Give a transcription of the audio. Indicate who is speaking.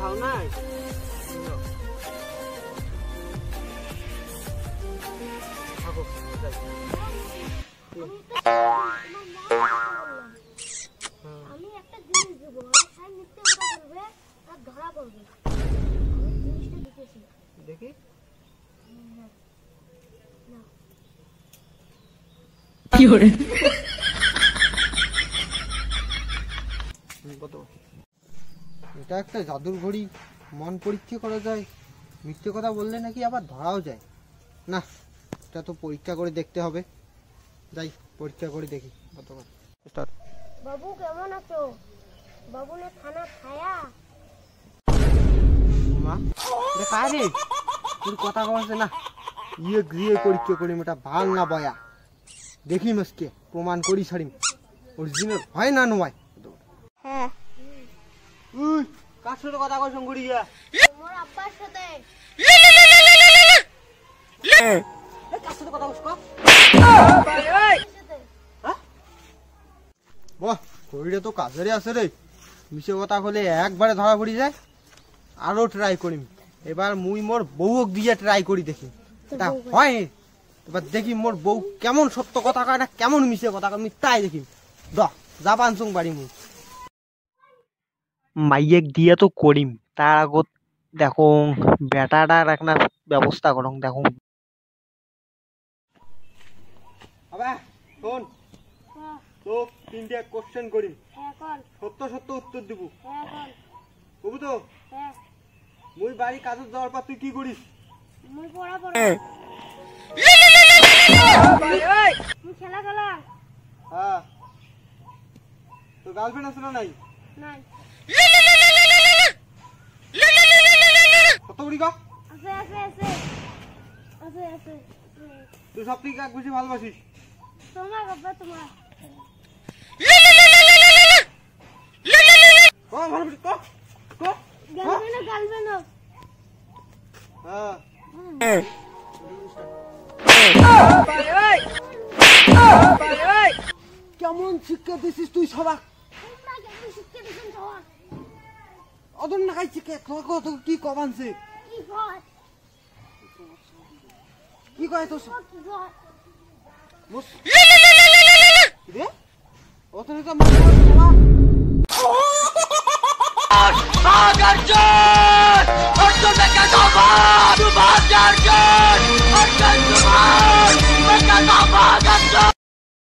Speaker 1: খাও নাই থাকো যাই
Speaker 2: আমি একটা জিনিস দেবো আর মিথ্যে কথা বলবে আর ধরা পড়বে জিনিসটা দিতেছি
Speaker 1: দেখি
Speaker 2: না
Speaker 3: কি করে
Speaker 1: কত এটা একটা জাদুর ঘড়ি মন পরীক্ষা করা যায় মিথ্যে কথা বললে নাকি আবার ধরাও যায় না এটা তো পরীক্ষা করে দেখতে হবে যাই পরীক্ষা করে দেখি কত স্টার্ট
Speaker 2: বাবু কেমন আছো বাবু ने खाना खाया
Speaker 1: মা এটা কার রে তোর কথা কইছে না ইয়ে গৃহে পরীক্ষা করি মেটা ভাল না বয়া দেখি মস্কে প্রমাণ করি ছাড়িম অরিজিনাল হয় না নয়
Speaker 2: হ্যাঁ
Speaker 1: উই কার সাথে কথা কইছ গুড়িয়া
Speaker 2: তোমার আব্বার সাথে
Speaker 1: এ কার সাথে কথা কইছ
Speaker 2: সাথে
Speaker 1: হ্যাঁ বাহ কইরে তো কাজেরে আছে রে মিছে কথা কইলে একবারে ধরা পড়ি যায় আরো ট্রাই করিম এবার মুই মোর বউক দিয়ে ট্রাই করি দেখি তা হয় এবার দেখি মোর বউ কেমন সত্য কথা কয় না কেমন মিছে কথা কয় আমি তাই দেখি দ জাপান সং বাড়ি মুই মাইয়েক দিয়ে তো করিম তার আগত দেখো বেটাটার একটা ব্যবস্থা করং দেখো আবে শোন তো তিনটা কোশ্চেন করিম
Speaker 2: হ্যাঁ কর
Speaker 1: সত্য সত্য উত্তর দিব
Speaker 2: হ্যাঁ কর
Speaker 1: বুঝু তো
Speaker 2: হ্যাঁ
Speaker 1: মুই বাড়ি কাজত যাওয়ার পর তুই কি করিস
Speaker 2: মুই পড়া পড়া মুই খেলা খেলা
Speaker 1: হ্যাঁ তোর গার্লফ্রেন্ড আছে না নাই
Speaker 2: নাই
Speaker 1: কত করি কা
Speaker 2: আছে আছে আছে আছে আছে
Speaker 1: তুই সব থেকে কাক বেশি ভালোবাসিস
Speaker 2: তোমার বাবা তোমার
Speaker 1: ক ভালোবাসিস ক ক
Speaker 2: গার্লফ্রেন্ড গার্লফ্রেন্ড
Speaker 1: হ্যাঁ কেমন শিক্ষা দিছিস তুই সবাক
Speaker 2: তোমরা কেমন শিক্ষা দিছেন সবার
Speaker 1: অদন না খাই শিক্ষা তোকে কি কবানছে
Speaker 2: কি কয়
Speaker 1: কি কয় তোর
Speaker 2: কি কয়
Speaker 1: মুস রে ওতনে তো মার